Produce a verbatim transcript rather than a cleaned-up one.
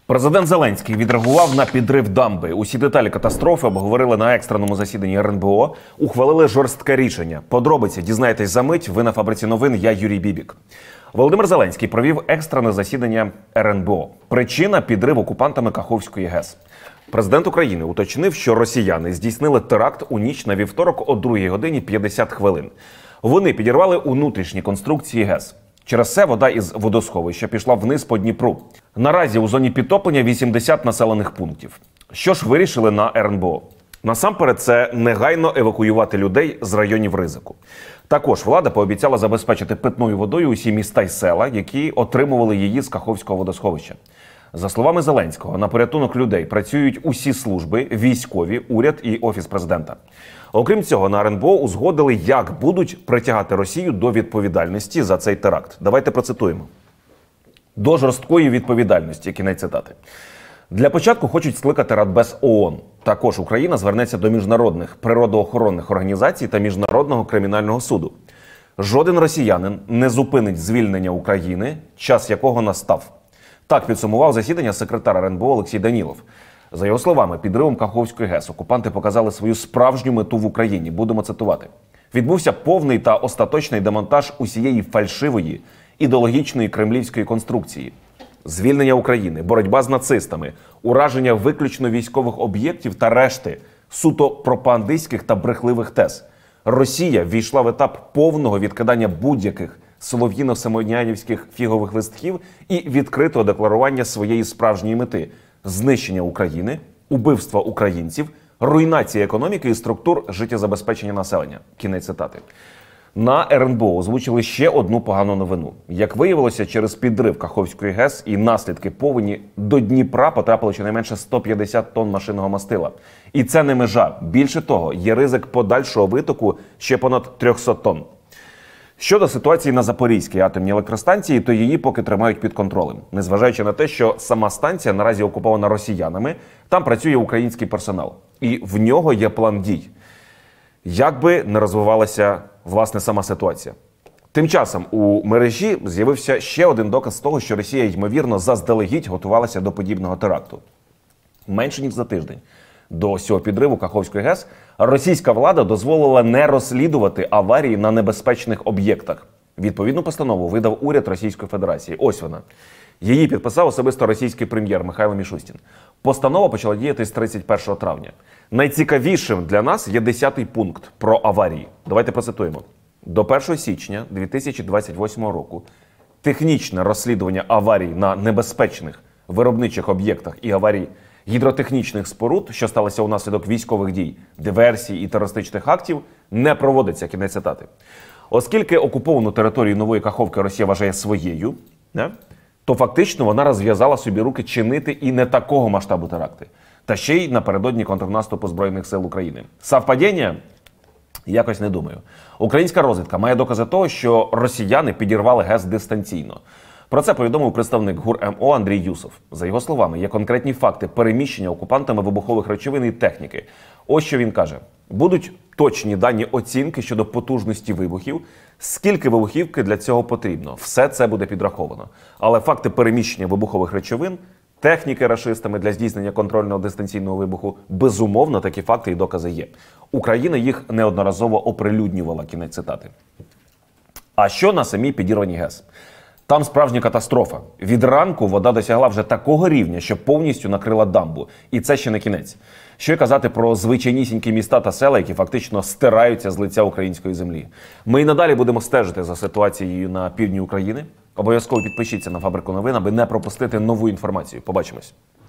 Президент Зеленський відреагував на підрив дамби. Усі деталі катастрофи обговорили на екстреному засіданні ер ен бе о. Ухвалили жорстке рішення. Подробиці дізнаєтесь за мить. Ви на Фабриці новин. Я Юрій Бібік. Володимир Зеленський провів екстрене засідання ер ен бе о. Причина – підрив окупантами Каховської ГЕС. Президент України уточнив, що росіяни здійснили теракт у ніч на вівторок о другій годині п'ятдесят хвилин. Вони підірвали внутрішні конструкції ГЕС. Через це вода із водосховища пішла вниз по Дніпру. Наразі у зоні підтоплення вісімдесят населених пунктів. Що ж вирішили на ер ен бе о? Насамперед, це негайно евакуювати людей з районів ризику. Також влада пообіцяла забезпечити питною водою усі міста й села, які отримували її з Каховського водосховища. За словами Зеленського, на порятунок людей працюють усі служби, військові, уряд і Офіс президента. Окрім цього, на ер ен бе о узгодили, як будуть притягати Росію до відповідальності за цей теракт. Давайте процитуємо. До жорсткої відповідальності, кінець цитати. Для початку хочуть скликати Радбез о о ен. Також Україна звернеться до міжнародних природоохоронних організацій та Міжнародного кримінального суду. Жоден росіянин не зупинить звільнення України, час якого настав. Так підсумував засідання секретар ер ен бе о Олексій Данілов. За його словами, підривом Каховської ГЕС окупанти показали свою справжню мету в Україні. Будемо цитувати. Відбувся повний та остаточний демонтаж усієї фальшивої, ідеологічної кремлівської конструкції. Звільнення України, боротьба з нацистами, ураження виключно військових об'єктів та решти суто пропагандистських та брехливих тез. Росія ввійшла в етап повного відкидання будь-яких солов'їно-семенянівських фігових листків і відкритого декларування своєї справжньої мети – знищення України, убивства українців, руйнація економіки і структур життєзабезпечення населення. Кінець цитати. На ер ен бе о озвучили ще одну погану новину. Як виявилося, через підрив Каховської ГЕС і наслідки повені до Дніпра потрапило щонайменше сто п'ятдесят тонн машинного мастила. І це не межа. Більше того, є ризик подальшого витоку ще понад триста тонн. Щодо ситуації на Запорізькій атомній електростанції, то її поки тримають під контролем. Незважаючи на те, що сама станція наразі окупована росіянами, там працює український персонал. І в нього є план дій. Як би не розвивалася, власне, сама ситуація. Тим часом у мережі з'явився ще один доказ того, що Росія, ймовірно, заздалегідь готувалася до подібного теракту. Менше ніж за тиждень до цього підриву Каховської ГЕС російська влада дозволила не розслідувати аварії на небезпечних об'єктах. Відповідну постанову видав уряд Російської Федерації. Ось вона. Її підписав особисто російський прем'єр Михайло Мішустін. Постанова почала діяти з тридцять першого травня. Найцікавішим для нас є десятий пункт про аварії. Давайте процитуємо. До першого січня дві тисячі двадцять восьмого року технічне розслідування аварій на небезпечних виробничих об'єктах і аварій гідротехнічних споруд, що сталося унаслідок військових дій, диверсій і терористичних актів, не проводиться. Кінець цитати. Оскільки окуповану територію Нової Каховки Росія вважає своєю, не? то фактично вона розв'язала собі руки чинити і не такого масштабу теракти. Та ще й напередодні контрнаступу Збройних сил України. Совпадіння? Якось не думаю. Українська розвідка має докази того, що росіяни підірвали ГЕС дистанційно. Про це повідомив представник ГУР ем о Андрій Юсов. За його словами, є конкретні факти переміщення окупантами вибухових речовин і техніки. Ось що він каже. Будуть точні дані оцінки щодо потужності вибухів, скільки вибухівки для цього потрібно. Все це буде підраховано. Але факти переміщення вибухових речовин, техніки рашистами для здійснення контрольного дистанційного вибуху, безумовно, такі факти і докази є. Україна їх неодноразово оприлюднювала. Кінець цитати. А що на самій підірваній ГЕС? Там справжня катастрофа. Від ранку вода досягла вже такого рівня, що повністю накрила дамбу. І це ще не кінець. Що й казати про звичайнісінькі міста та села, які фактично стираються з лиця української землі. Ми і надалі будемо стежити за ситуацією на півдні України. Обов'язково підпишіться на Фабрику новин, аби не пропустити нову інформацію. Побачимось.